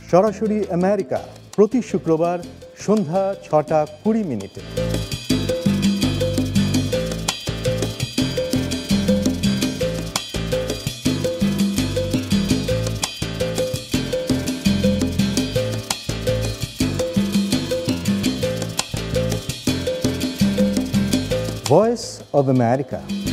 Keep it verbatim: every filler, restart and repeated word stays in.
সরাসরি আমেরিকা প্রতি শুক্রবার সন্ধ্যা ছটা কুড়ি মিনিটে। Voice of America.